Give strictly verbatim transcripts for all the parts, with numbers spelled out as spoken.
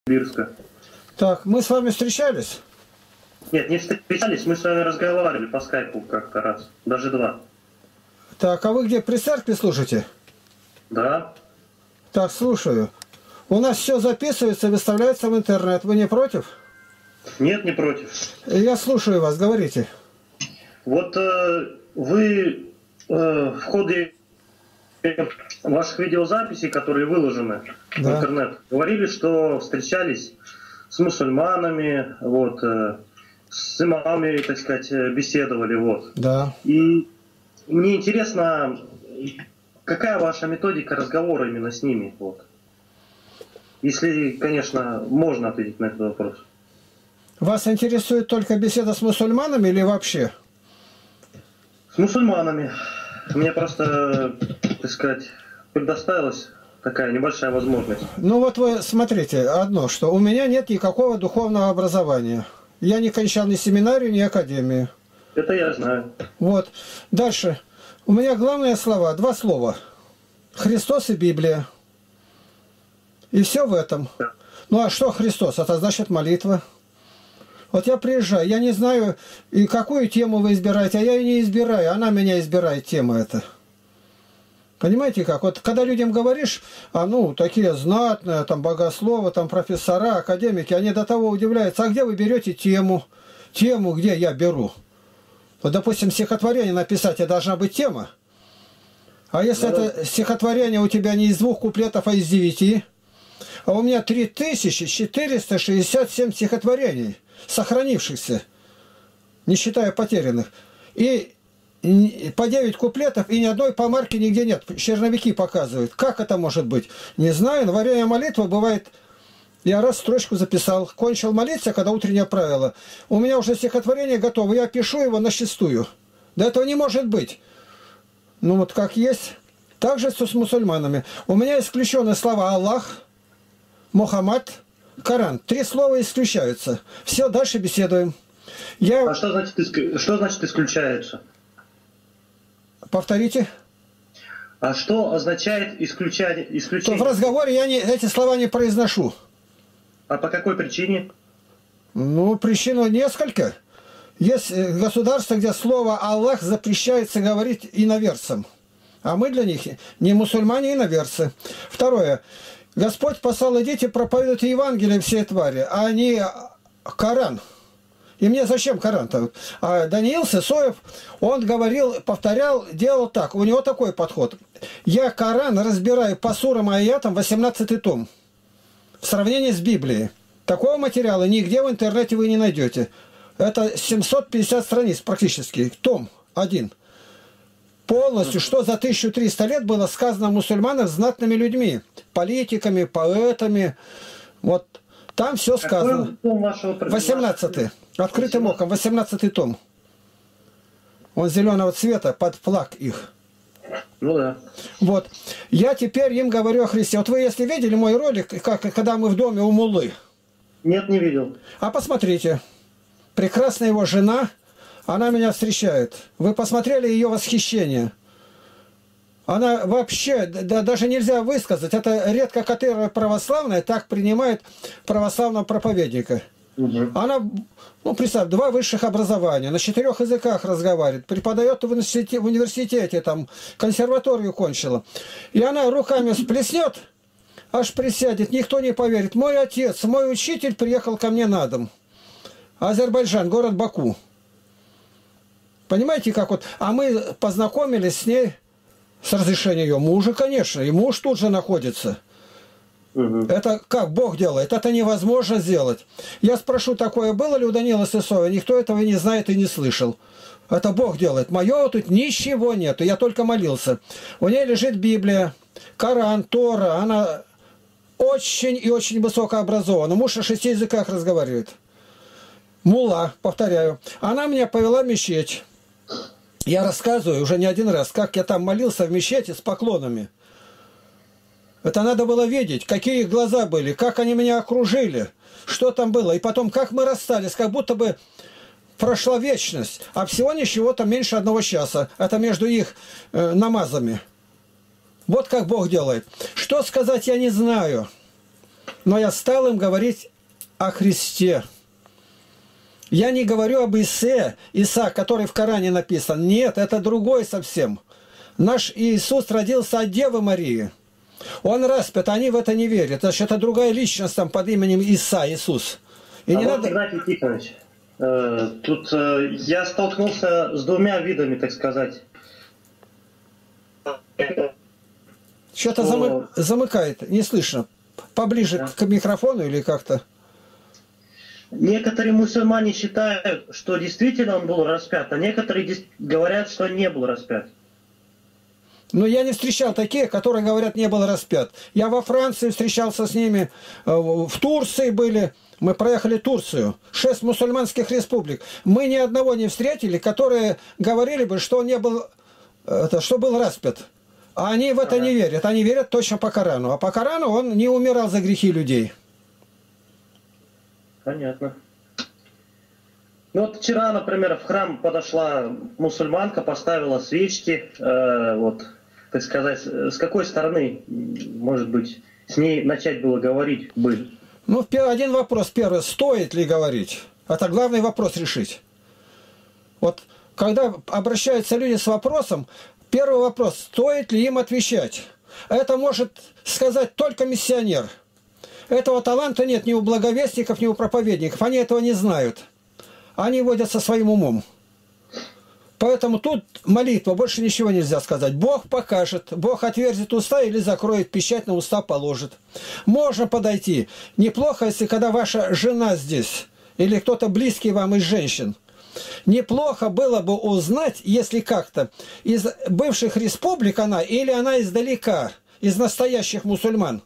Новосибирска. Так, мы с вами встречались? Нет, не встречались, мы с вами разговаривали по скайпу как-то раз, даже два. Так, а вы где, при церкви слушаете? Да. Так, слушаю. У нас все записывается, выставляется в интернет. Вы не против? Нет, не против. Я слушаю вас, говорите. Вот э, вы э, в ходе ваших видеозаписей, которые выложены да. в интернет, говорили, что встречались с мусульманами, вот, э, с имамами, так сказать, беседовали, вот. Да. И мне интересно, какая ваша методика разговора именно с ними, вот. Если, конечно, можно ответить на этот вопрос. Вас интересует только беседа с мусульманами или вообще? С мусульманами. Мне просто, так сказать, предоставилась такая небольшая возможность. Ну вот вы смотрите, одно, что у меня нет никакого духовного образования. Я не кончал ни семинарию, ни академию. Это я знаю. Вот. Дальше. У меня главные слова, два слова. Христос и Библия. И все в этом. Да. Ну а что Христос? Это значит молитва. Вот я приезжаю, я не знаю, и какую тему вы избираете, а я ее не избираю, она меня избирает, тема эта. Понимаете как? Вот когда людям говоришь, а ну, такие знатные, там, богословы, там, профессора, академики, они до того удивляются, а где вы берете тему? Тему, где я беру? Вот, допустим, стихотворение написать, это должна быть тема. А если да. это стихотворение у тебя не из двух куплетов, а из девяти, а у меня три тысячи четыреста шестьдесят семь стихотворений, сохранившихся, не считая потерянных. И по девять куплетов, и ни одной помарки нигде нет. Черновики показывают. Как это может быть? Не знаю, но во время молитвы бывает... Я раз строчку записал. Кончил молиться, когда утреннее правило. У меня уже стихотворение готово. Я пишу его на шестую. Да этого не может быть. Ну вот как есть. Так же с мусульманами. У меня исключены слова Аллах, Мухаммад, Коран. Три слова исключаются. Все, дальше беседуем. Я... А что значит, что значит исключаются? Повторите. А что означает исключать, исключение? То в разговоре я не, эти слова не произношу. А по какой причине? Ну, причину несколько. Есть государства, где слово Аллах запрещается говорить иноверцам. А мы для них не мусульмане, иноверцы. Второе. Господь послал, идите, проповедуйте Евангелие всей твари, а не Коран. И мне зачем Коран-то? А Даниил Сысоев, он говорил, повторял, делал так. У него такой подход. Я Коран разбираю по сурам и аятам восемнадцатый том. В сравнении с Библией. Такого материала нигде в интернете вы не найдете. Это семьсот пятьдесят страниц практически. Том один. Полностью, что за тысячу триста лет было сказано о мусульманах знатными людьми. Политиками, поэтами. Вот. Там все сказано. восемнадцатый. Открытым оком. восемнадцатый том. Он зеленого цвета под флаг их. Ну да. Вот. Я теперь им говорю о Христе. Вот вы, если видели мой ролик, как, когда мы в доме у Муллы? Нет, не видел. А посмотрите. Прекрасная его жена, она меня встречает. Вы посмотрели ее восхищение? Она вообще, да, даже нельзя высказать. Это редко которая православная так принимает православного проповедника. Угу. Она, ну, представь, два высших образования, на четырех языках разговаривает, преподает в университете, в университете, там, консерваторию кончила. И она руками сплеснет, аж присядет, никто не поверит. Мой отец, мой учитель приехал ко мне на дом. Азербайджан, город Баку. Понимаете, как вот... А мы познакомились с ней с разрешения ее мужа, конечно, и муж тут же находится. Угу. Это как Бог делает, это невозможно сделать. Я спрошу, такое было ли у Данила Сысоева? Никто этого не знает и не слышал. Это Бог делает. Мое тут ничего нету, я только молился. У нее лежит Библия, Коран, Тора, она очень и очень высокообразована. Муж на шести языках разговаривает. Мулла, повторяю. Она меня повела в мечеть. Я рассказываю уже не один раз, как я там молился в мечети с поклонами. Это надо было видеть, какие их глаза были, как они меня окружили, что там было. И потом, как мы расстались, как будто бы прошла вечность. А всего ничего там меньше одного часа. Это между их э, намазами. Вот как Бог делает. Что сказать, я не знаю. но я стал им говорить о Христе. Я не говорю об Исе, Иса, который в Коране написан. Нет, это другой совсем. Наш Иисус родился от Девы Марии. Он распят, они в это не верят. Значит, это другая личность там под именем Иса, Иисус. И а не вот, надо... Игнатий Тихонович, э, тут э, я столкнулся с двумя видами, так сказать. Что-то Что... замы... замыкает, не слышно. Поближе да. к микрофону или как-то? Некоторые мусульмане считают, что действительно он был распят, а некоторые говорят, что не был распят. Но я не встречал таких, которые говорят, не был распят. Я во Франции встречался с ними, в Турции были. Мы проехали Турцию, шесть мусульманских республик. Мы ни одного не встретили, которые говорили бы, что он не был, это, что был распят. А они в это ага. не верят. Они верят точно по Корану. А по Корану он не умирал за грехи людей. Понятно. Ну вот вчера, например, в храм подошла мусульманка, поставила свечки. Э, вот, так сказать, с какой стороны, может быть, с ней начать было говорить бы? Ну, один вопрос первый. Стоит ли говорить? Это главный вопрос решить. Вот, когда обращаются люди с вопросом, первый вопрос, стоит ли им отвечать? Это может сказать только миссионер. Этого таланта нет ни у благовестников, ни у проповедников. Они этого не знают. Они водят со своим умом. Поэтому тут молитва, больше ничего нельзя сказать. Бог покажет, Бог отверзит уста или закроет, печать на уста положит. Можно подойти. Неплохо, если когда ваша жена здесь, или кто-то близкий вам из женщин. Неплохо было бы узнать, если как-то из бывших республик она, или она издалека, из настоящих мусульман.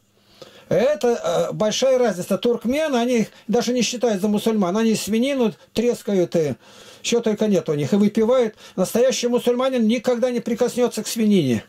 Это э, большая разница. Туркмены, они даже не считают за мусульман. Они свинину трескают, и что только нет у них. И выпивают. Настоящий мусульманин никогда не прикоснется к свинине.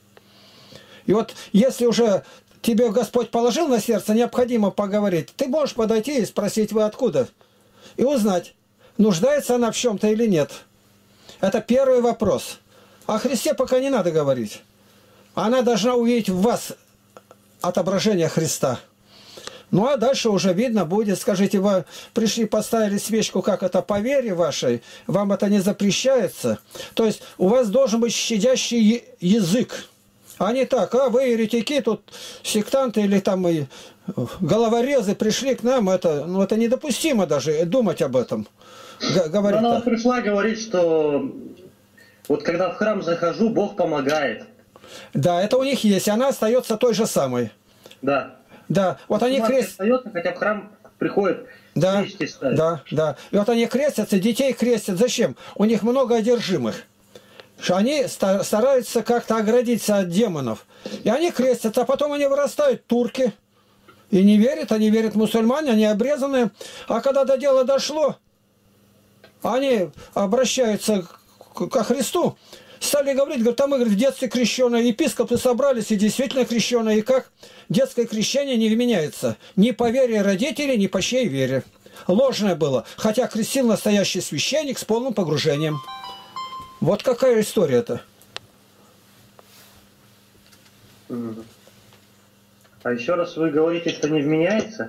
И вот если уже тебе Господь положил на сердце, необходимо поговорить, ты можешь подойти и спросить, вы откуда? И узнать, нуждается она в чем-то или нет. Это первый вопрос. О Христе пока не надо говорить. Она должна увидеть в вас отображение Христа. Ну, а дальше уже видно будет. Скажите, вы пришли, поставили свечку, как это по вере вашей, вам это не запрещается. То есть у вас должен быть щадящий язык. А не так, а вы еретики, тут сектанты или там и головорезы пришли к нам. Это, ну, это недопустимо даже думать об этом. Говорит она так. Пришла говорить, что вот когда в храм захожу, Бог помогает. Да, это у них есть. Она остается той же самой. Да. Да, вот они крестятся. Хотя в храм приходят, да, да, да. И вот они крестятся, детей крестят. Зачем? У них много одержимых. Они стараются как-то оградиться от демонов. И они крестятся, а потом они вырастают турки. И не верят, они верят мусульмане, они обрезанные. А когда до дела дошло, они обращаются ко Христу. Стали говорить, говорят, а мы, говорит, в детстве крещеные, епископы собрались и действительно крещеные, и как детское крещение не вменяется ни по вере родителей, ни по чьей вере. Ложное было, хотя крестил настоящий священник с полным погружением. Вот какая история-то. А еще раз вы говорите, что не вменяется?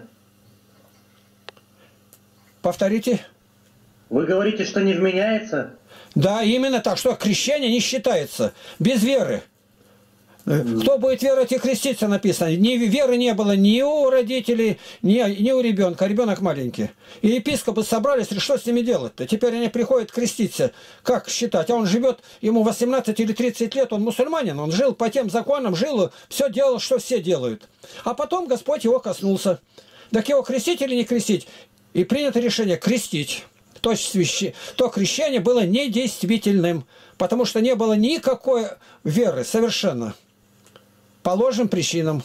Повторите. Вы говорите, что не вменяется? Да, именно так, что крещение не считается без веры. Кто будет веровать и креститься, написано. Ни веры не было ни у родителей, ни, ни у ребенка. Ребенок маленький. И епископы собрались, что с ними делать-то? Теперь они приходят креститься. Как считать? А он живет, ему восемнадцать или тридцать лет, он мусульманин. Он жил по тем законам, жил, все делал, что все делают. А потом Господь его коснулся. Так его крестить или не крестить? И принято решение крестить. То, свящ... то крещение было недействительным, потому что не было никакой веры совершенно. По ложным причинам.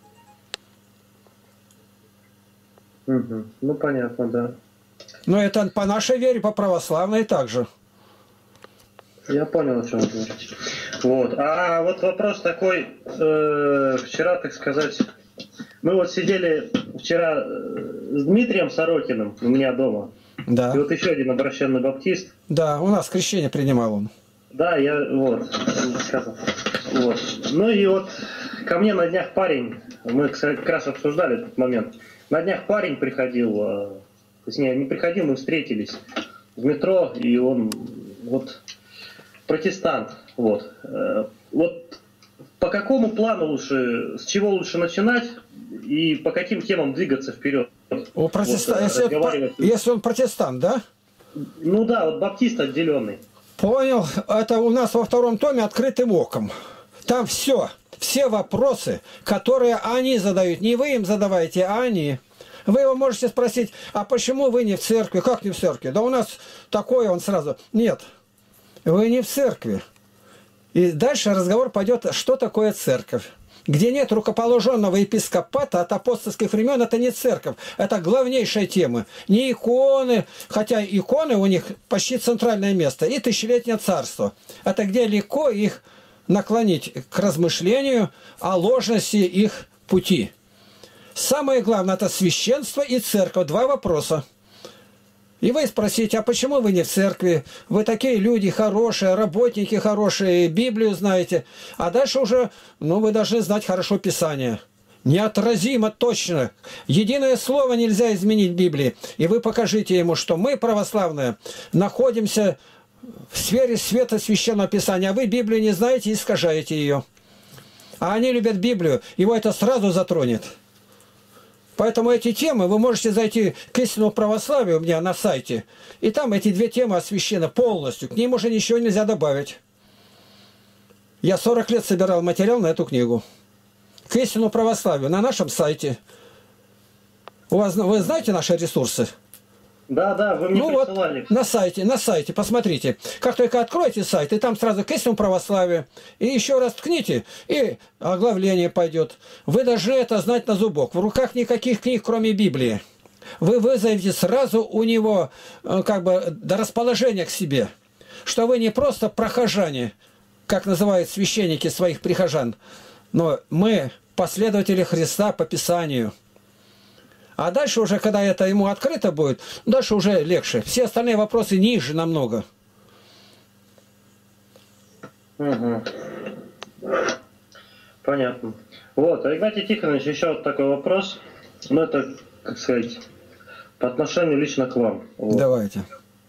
Угу. Ну, понятно, да. Но это по нашей вере, по православной также. Я понял, о чем вы говорите. Вот. А вот вопрос такой. Э, вчера, так сказать, мы вот сидели вчера с Дмитрием Сорокиным у меня дома. Да. И вот еще один обращенный баптист. Да, у нас крещение принимал он. Да, я вот сказал. Вот. Ну и вот ко мне на днях парень, мы как раз обсуждали этот момент, на днях парень приходил, то есть не, не приходил, мы встретились в метро, и он вот протестант. Вот. Вот по какому плану лучше, с чего лучше начинать и по каким темам двигаться вперед? О, протестант, вот, если, если он протестант, да? Ну да, вот баптист отделенный. Понял. Это у нас во втором томе «Открытым оком». Там все, все вопросы, которые они задают. Не вы им задаваете, а они. Вы его можете спросить, а почему вы не в церкви? Как не в церкви? Да у нас такое, он сразу. Нет, вы не в церкви. И дальше разговор пойдет, что такое церковь. Где нет рукоположенного епископата от апостольских времен, это не церковь. Это главнейшая тема. Не иконы, хотя иконы у них почти центральное место. И тысячелетнее царство. Это где легко их наклонить к размышлению о ложности их пути. Самое главное, это священство и церковь. Два вопроса. И вы спросите, а почему вы не в церкви? Вы такие люди хорошие, работники хорошие, Библию знаете. А дальше уже, ну, вы должны знать хорошо Писание. Неотразимо точно. Единое слово нельзя изменить в Библии. И вы покажите ему, что мы, православные, находимся в сфере света Священного Писания. А вы Библию не знаете и искажаете ее. А они любят Библию. Его это сразу затронет. Поэтому эти темы вы можете зайти к истинному православию у меня на сайте. И там эти две темы освящены полностью. К ним уже ничего нельзя добавить. Я сорок лет собирал материал на эту книгу. К истинному православию на нашем сайте. У вас, вы знаете наши ресурсы? Да, да, вы мне ну присылали. Вот, на сайте, на сайте, посмотрите. Как только откроете сайт, и там сразу к истинному православию, и еще раз ткните, и оглавление пойдет. Вы должны это знать на зубок. В руках никаких книг, кроме Библии. Вы вызовете сразу у него как бы до расположения к себе. Что вы не просто прохожане, как называют священники своих прихожан, но мы последователи Христа по Писанию. А дальше уже, когда это ему открыто будет, дальше уже легче. Все остальные вопросы ниже намного. Угу. Понятно. Вот, а Игнатий Тихонович, еще вот такой вопрос. Ну, это, как сказать, по отношению лично к вам. Вот. Давайте.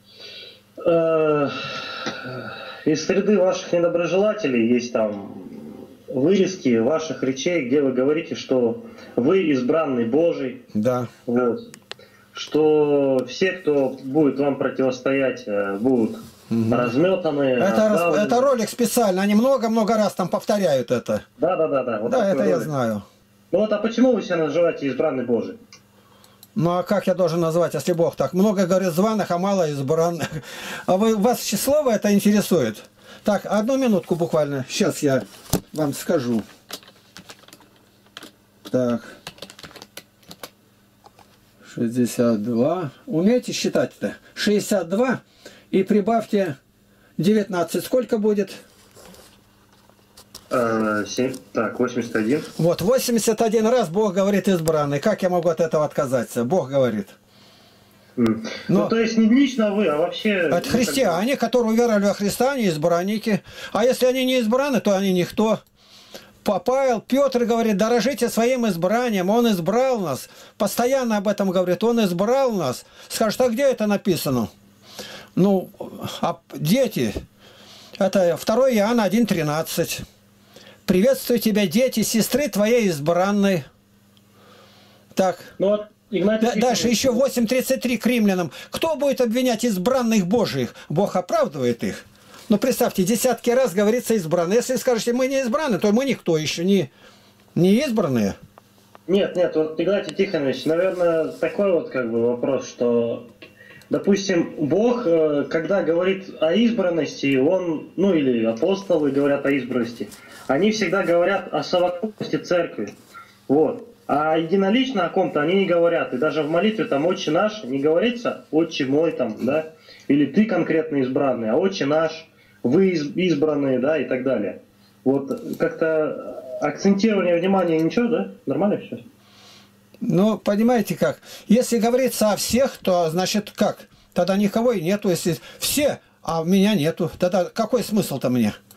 Из среды ваших недоброжелателей есть там вырезки ваших речей, где вы говорите, что вы избранный Божий. Да. Вот. Что все, кто будет вам противостоять, будут угу. разметаны. Это, это ролик специально. Они много-много раз там повторяют это. Да, да, да, да. Вот да, это ролик. Я знаю. Ну вот, а почему вы себя называете избранный Божий? Ну а как я должен назвать, если Бог так? Много, говорит, званых, а мало избранных. А вы, вас числово это интересует? Так, одну минутку буквально. Сейчас я вам скажу. Так. шестьдесят два. Умеете считать-то? шестьдесят два и прибавьте девятнадцать. Сколько будет? А, семь. Так, восемьдесят один. Вот, восемьдесят один раз Бог говорит избранный. Как я могу от этого отказаться? Бог говорит. Но, ну, то есть не лично вы, а вообще... Это христиане, которые уверовали во Христа, они избранники. А если они не избраны, то они никто. Павел, Петр говорит, дорожите своим избранием. Он избрал нас. Постоянно об этом говорит. Он избрал нас. Скажет, а где это написано? Ну, а дети. Это второе Иоанна один тринадцать. Приветствую тебя, дети, сестры твоей избранной. Так. Ну, вот. Игнатий Дальше еще восемь тридцать три к римлянам. Кто будет обвинять избранных Божиих? Бог оправдывает их. Ну, представьте, десятки раз говорится избранные. Если скажете, мы не избраны, то мы никто еще не, не избранные. Нет, нет, вот, Игнатий Тихонович, наверное, такой вот как бы вопрос, что, допустим, Бог, когда говорит о избранности, он, ну, или апостолы говорят о избранности, они всегда говорят о совокупности церкви. Вот. А единолично о ком-то они не говорят. И даже в молитве там «Отче наш» не говорится «Отче мой», там, да, или «Ты конкретно избранный», а «Отче наш», «Вы избранные», да, и так далее. Вот как-то акцентирование внимания ничего, да? Нормально все? Ну, понимаете как? Если говорится о всех, то значит как? Тогда никого и нету. Если все, а меня нету, тогда какой смысл-то мне?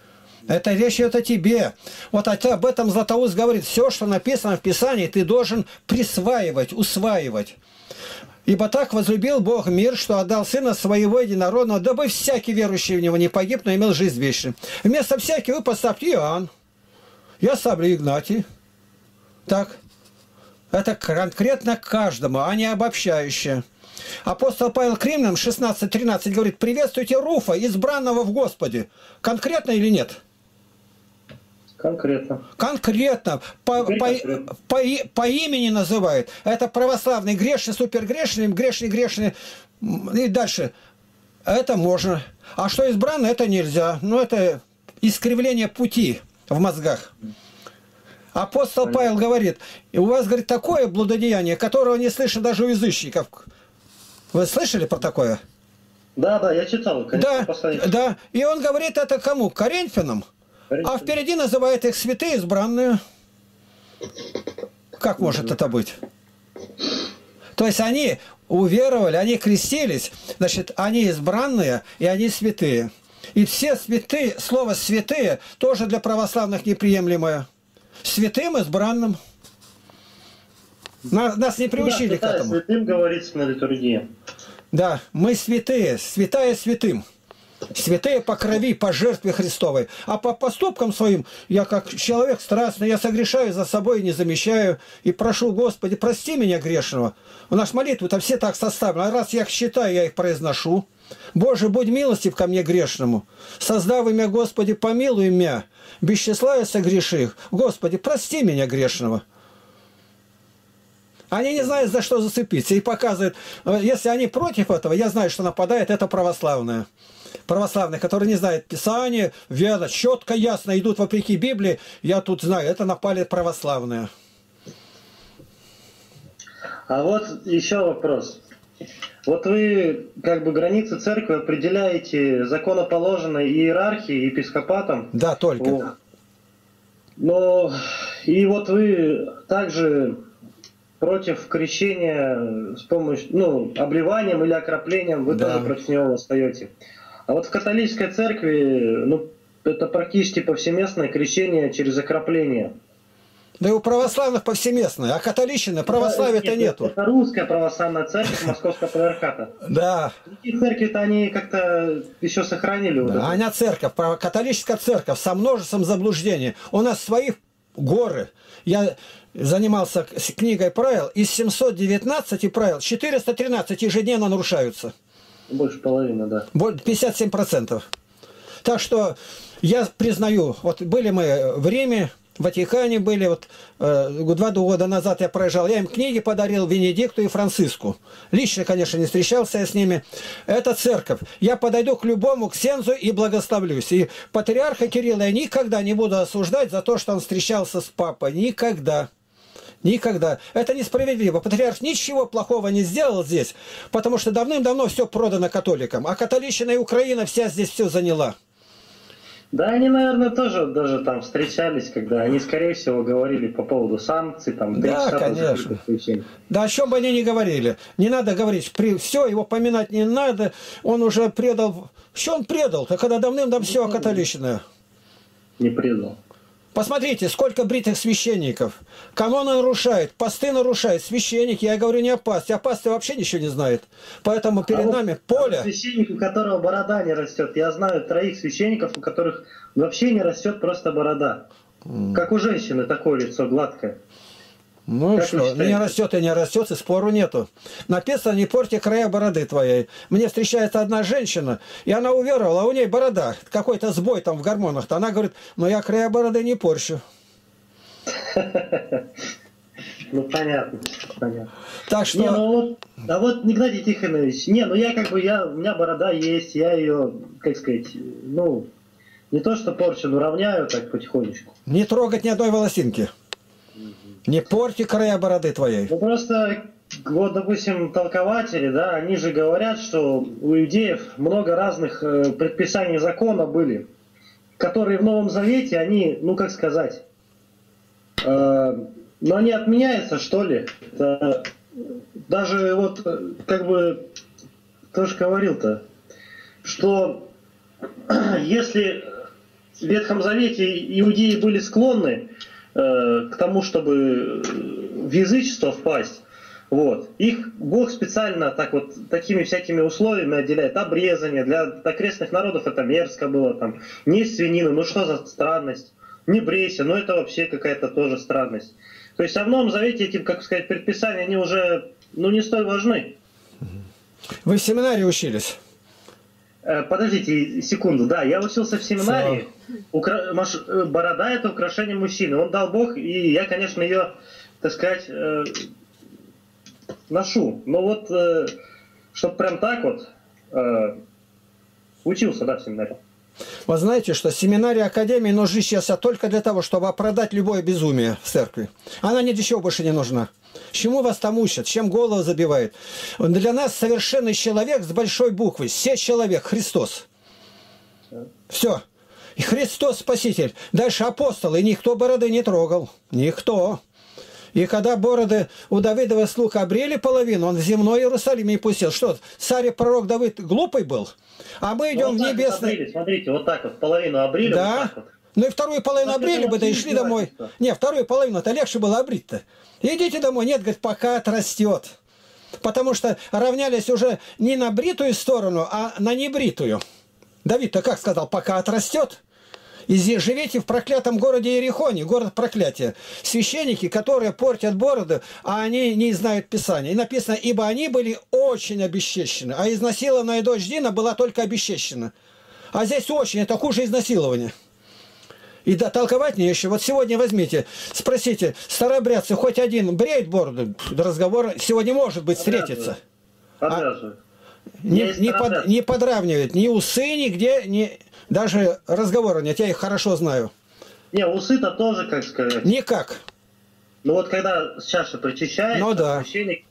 Это речь идет о тебе. Вот об этом Златоуст говорит. Все, что написано в Писании, ты должен присваивать, усваивать. Ибо так возлюбил Бог мир, что отдал Сына Своего Единородного, дабы всякий верующий в Него не погиб, но имел жизнь вечную. Вместо всякий вы поставьте Иоанн. Я ставлю Игнатий. Так. Это конкретно каждому, а не обобщающе. Апостол Павел к Римлянам шестнадцать тринадцать говорит: приветствуйте Руфа, избранного в Господе. Конкретно или нет? Конкретно. Конкретно. По, по, по, по, по имени называют. Это православный, грешный, супергрешный, грешный, грешный. И дальше. Это можно. А что избрано, это нельзя. Ну, это искривление пути в мозгах. Апостол Понятно. Павел говорит: у вас, говорит, такое блудодеяние, которого не слышно даже у язычников. Вы слышали про такое? Да, да, я читал, конечно. Да, да. И он говорит это кому? Коринфянам. А впереди называет их святые избранные. Как может это быть? То есть они уверовали, они крестились, значит, они избранные и они святые. И все святые, слово «святые» тоже для православных неприемлемое. Святым избранным. Нас, нас не приучили да, к этому. Святым говорится на литургии. Да, мы святые, святая святым. Святые по крови, по жертве Христовой. А по поступкам своим, я как человек страстный, я согрешаю за собой и не замечаю. И прошу, Господи, прости меня грешного. У нас молитвы-то все так составлены. А раз я их считаю, я их произношу. Боже, будь милостив ко мне грешному. Создав имя Господи, помилуй меня. Без числа я согреших. Господи, прости меня грешного. Они не знают, за что зацепиться. И показывают, если они против этого, я знаю, что нападает, это православное. Православные, которые не знают Писания, верно, четко, ясно идут вопреки Библии, я тут знаю, это напали православные. А вот еще вопрос. Вот вы как бы границы церкви определяете законоположенной иерархией, епископатом. Да, только. Вот. Но и вот вы также против крещения с помощью, ну, обливанием или окроплением, вы да. тоже против него восстаете. А вот в католической церкви, ну, это практически повсеместное крещение через окропление. Да и у православных повсеместное, а католичины православия-то нет, нету. Это русская православная церковь Московского патриархата. Да. Такие церкви-то они как-то еще сохранили. Вот да, она церковь, католическая церковь со множеством заблуждений. У нас свои горы. Я занимался книгой правил, из семисот девятнадцати правил четыреста тринадцать ежедневно нарушаются. Больше половины, да. пятьдесят семь процентов. Так что я признаю, вот были мы в Риме, в Ватикане были, вот э, два года назад я проезжал, я им книги подарил Венедикту и Франциску. Лично, конечно, не встречался я с ними. Это церковь. Я подойду к любому ксензу и благословлюсь. И патриарха Кирилла я никогда не буду осуждать за то, что он встречался с папой. Никогда. Никогда. Это несправедливо. Патриарх ничего плохого не сделал здесь, потому что давным-давно все продано католикам. А католичина и Украина вся здесь все заняла. Да, они, наверное, тоже даже там встречались, когда они, скорее всего, говорили по поводу санкций. Там, да, конечно. Да, о чем бы они ни говорили. Не надо говорить, при... все, его поминать не надо. Он уже предал... Что он предал-то, когда давным-давно все окатоличное? Не предал. Посмотрите, сколько бритых священников. Каноны нарушает, посты нарушает. Священники, я говорю не о пасте, а пасты вообще ничего не знает. Поэтому перед а нами вот поле. Священник, у которого борода не растет. Я знаю троих священников, у которых вообще не растет просто борода. Mm. Как у женщины такое лицо гладкое. Ну как что, не растет и не растет, и спору нету. Написано, не порти края бороды твоей. Мне встречается одна женщина, и она уверовала, а у ней борода, какой-то сбой там в гормонах-то. Она говорит, ну я края бороды не порчу. Ну понятно, понятно. Так что... Не, ну вот, а вот, Игнатий Тихонович, не, ну я как бы, я, у меня борода есть, я ее, как сказать, ну, не то что порчу, но равняю так потихонечку. Не трогать ни одной волосинки. Не порти края бороды твоей. Ну просто, вот, допустим, толкователи, да, они же говорят, что у иудеев много разных э, предписаний закона были, которые в Новом Завете, они, ну как сказать, э, но они отменяются, что ли. Это, даже вот, как бы, кто же говорил-то, что если в Ветхом Завете иудеи были склонны э, к тому, чтобы в язычество впасть. Вот. Их Бог специально так вот, такими всякими условиями отделяет. Обрезание. Для окрестных народов это мерзко было. Там, не свинину. Ну что за странность? Не брейся. Ну это вообще какая-то тоже странность. То есть в Новом Завете эти, как сказать, предписания, они уже ну, не столь важны. Вы в семинарии учились? Подождите секунду, да, я учился в семинарии. Укра... Маш... Борода — это украшение мужчины. Он дал Бог, и я, конечно, ее, так сказать, э... ношу. Но вот, э... чтобы прям так вот, э... учился, да, в семинарии. Вы знаете, что семинария Академии нужны сейчас только для того, чтобы оправдать любое безумие в церкви. Она ни для чего больше не нужна. Чему вас там учат? Чем голову забивает? Для нас совершенный человек с большой буквы. Все человек, Христос. Все. И Христос Спаситель. Дальше апостолы. И никто бороды не трогал. Никто. И когда бороды у Давидова слуг обрели половину, он в земной Иерусалиме и пустил. Что, царь-пророк Давид глупый был? А мы идем ну, вот в небесный... Обрели, смотрите, вот так вот, половину обрели. Да. Вот так вот. Ну и вторую половину обрели бы, да и шли домой. Не, вторую половину-то легче было обрить-то. Идите домой. Нет, говорит, пока отрастет. Потому что равнялись уже не на бритую сторону, а на небритую. Давид-то как сказал, пока отрастет. И здесь живите в проклятом городе Иерихоне, город проклятия. Священники, которые портят бороду, а они не знают Писания. И написано, ибо они были очень обесчещены. А изнасилованная дочь Дина была только обесчещена. А здесь очень, это хуже изнасилования. И да, толковать не еще. Вот сегодня возьмите, спросите, старообрядцы хоть один бреет бороду? Разговор сегодня может быть встретиться. Обязывают. А? Не, не, под, не подравнивает ни усы, нигде, ни, даже разговора нет. Я их хорошо знаю. Не, усы-то тоже, как сказать. Никак. Ну вот когда чаша причащается, ну, да. священник,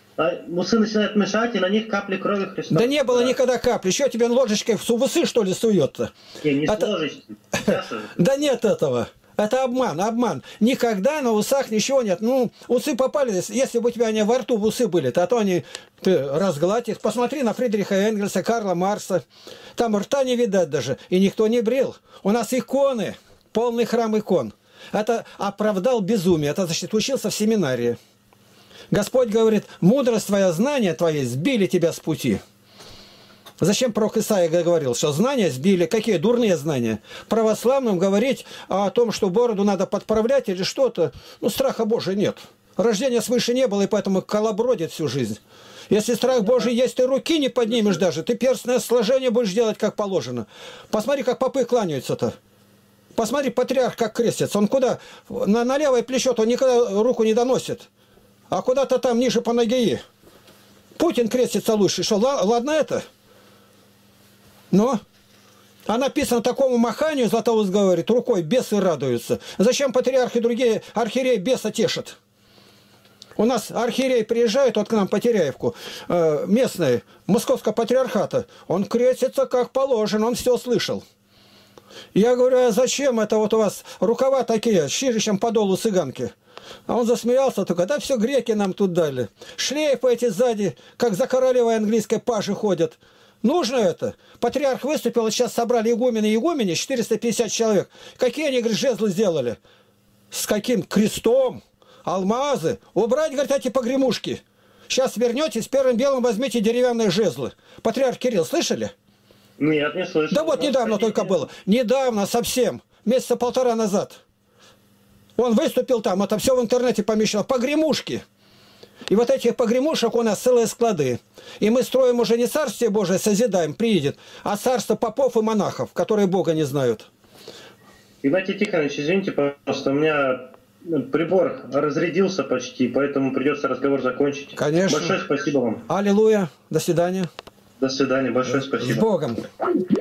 усы начинают мешать, и на них капли крови Христа. Да не было никогда капли. Еще тебе ложечкой в усы, что ли, сует-то? Не, не Это... с ложечки. Да нет этого. Это обман, обман. Никогда на усах ничего нет. Ну, усы попали, если бы у тебя они во рту в усы были, то, а то они, ты разгладь их. Посмотри на Фридриха Энгельса, Карла Маркса. Там рта не видать даже. И никто не брил. У нас иконы, полный храм икон. Это оправдал безумие. Это, значит, учился в семинарии. Господь говорит, мудрость твоя, знания твои сбили тебя с пути. Зачем пророк Исаия говорил, что знания сбили? Какие дурные знания? Православным говорить о том, что бороду надо подправлять или что-то, ну, страха Божия нет. Рождения свыше не было, и поэтому колобродит всю жизнь. Если страх Божий есть, ты руки не поднимешь даже, ты перстное сложение будешь делать как положено. Посмотри, как попы кланяются-то. Посмотри, патриарх как крестится. Он куда? На, на левое плечо-то он никогда руку не доносит. А куда-то там ниже по ноге. Путин крестится лучше. Что, ладно это? Но, а написано такому маханию, Златоуст говорит, рукой бесы радуются. Зачем патриархи другие архиереи беса тешат? У нас архиерей приезжает, вот к нам по Теряевку, э, местный, московского патриархата, он крестится как положено, он все слышал. Я говорю, а зачем это вот у вас рукава такие, шире, чем подолу цыганки? А он засмеялся только, да все греки нам тут дали. Шлейфы эти сзади, как за королевой английской пажи ходят. Нужно это? Патриарх выступил, сейчас собрали игумены и игумени, четыреста пятьдесят человек. Какие они, говорит, жезлы сделали? С каким крестом? Алмазы? Убрать, говорит, эти погремушки. Сейчас вернетесь, первым делом возьмите деревянные жезлы. Патриарх Кирилл, слышали? Нет, не слышал. Да вот недавно только было. Недавно совсем. Месяца полтора назад. Он выступил там, это все в интернете помещено. Погремушки. И вот этих погремушек у нас целые склады. И мы строим уже не Царствие Божие, созидаем, приедет, а царство попов и монахов, которые Бога не знают. Игнатий Тихонович, извините, пожалуйста, у меня прибор разрядился почти, поэтому придется разговор закончить. Конечно. Большое спасибо вам. Аллилуйя. До свидания. До свидания. Большое спасибо. С Богом.